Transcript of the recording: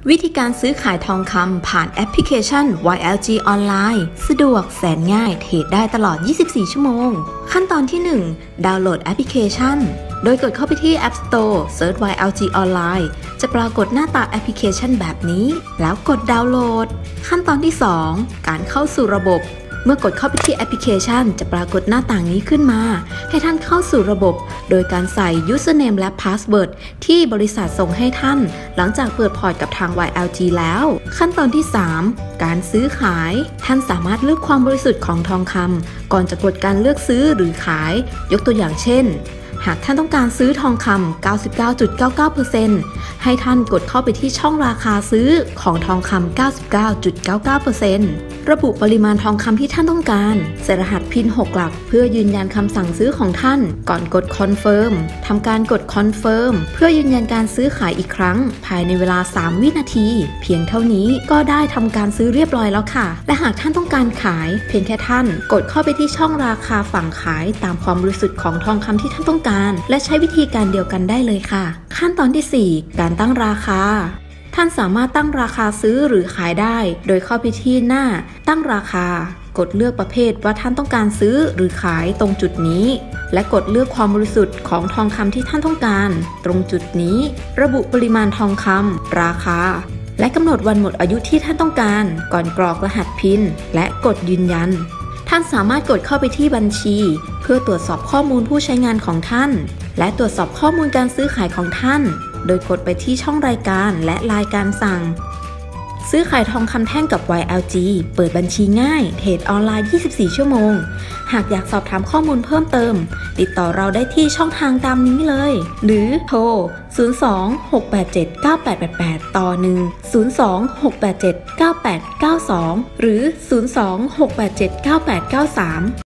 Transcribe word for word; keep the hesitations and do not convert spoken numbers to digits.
วิธีการซื้อขายทองคำผ่านแอปพลิเคชัน วาย แอล จี ออนไลน์สะดวกแสนง่ายเทรดได้ตลอด ยี่สิบสี่ ชั่วโมง ขั้นตอนที่ หนึ่ง ดาวน์โหลดแอปพลิเคชัน โดยกดเข้าไปที่ App Store เซิร์ช วาย แอล จี ออนไลน์ จะปรากฏหน้าตาแอปพลิเคชันแบบนี้ แล้วกดดาวน์โหลด ขั้นตอนที่ สอง การเข้าสู่ระบบเมื่อกดเข้าไปที่แอปพลิเคชันจะปรากฏหน้าต่างนี้ขึ้นมาให้ท่านเข้าสู่ระบบโดยการใส่ Username และ Password ที่บริษัทส่งให้ท่านหลังจากเปิดพอร์ตกับทาง วาย แอล จี แล้ว ขั้นตอนที่ สาม การซื้อขายท่านสามารถเลือกความบริสุทธิ์ของทองคำก่อนจะกดการเลือกซื้อหรือขายยกตัวอย่างเช่นหากท่านต้องการซื้อทองคำ เก้าสิบเก้าจุดเก้าเก้าเปอร์เซ็นต์ ให้ท่านกดเข้าไปที่ช่องราคาซื้อของทองคำ เก้าสิบเก้าจุดเก้าเก้าเปอร์เซ็นต์ ระบุปริมาณทองคำที่ท่านต้องการใส่รหัสพินหกหลักเพื่อยืนยันคำสั่งซื้อของท่านก่อนกดคอนเฟิร์มทำการกดคอนเฟิร์มเพื่อยืนยันการซื้อขายอีกครั้งภายในเวลา สาม วินาทีเพียงเท่านี้ก็ได้ทำการซื้อเรียบร้อยแล้วค่ะและหากท่านต้องการขายเพียงแค่ท่านกดเข้าไปที่ช่องราคาฝั่งขายตามความบริสุทธิ์ของทองคำที่ท่านต้องการและใช้วิธีการเดียวกันได้เลยค่ะขั้นตอนที่ สี่ การตั้งราคาท่านสามารถตั้งราคาซื้อหรือขายได้โดยเข้าไปที่หน้าตั้งราคากดเลือกประเภทว่าท่านต้องการซื้อหรือขายตรงจุดนี้และกดเลือกความบริสุทธิ์ของทองคำที่ท่านต้องการตรงจุดนี้ระบุปริมาณทองคำราคาและกำหนดวันหมดอายุที่ท่านต้องการก่อนกรอกรหัสพินและกดยืนยันท่านสามารถกดเข้าไปที่บัญชีเพื่อตรวจสอบข้อมูลผู้ใช้งานของท่านและตรวจสอบข้อมูลการซื้อขายของท่านโดยกดไปที่ช่องรายการและรายการสั่งซื้อขายทองคำแท่งกับ วาย แอล จี เปิดบัญชีง่ายเทรดออนไลน์ ยี่สิบสี่ ชั่วโมงหากอยากสอบถามข้อมูลเพิ่มเติมติดต่อเราได้ที่ช่องทางตามนี้เลยหรือโทร ศูนย์ สอง หก แปด เจ็ด เก้า แปด แปด แปด ต่อ หนึ่ง ศูนย์ สอง หก แปด เจ็ด เก้า แปด เก้า สอง หรือ ศูนย์ สอง หก แปด เจ็ด เก้า แปด เก้า สาม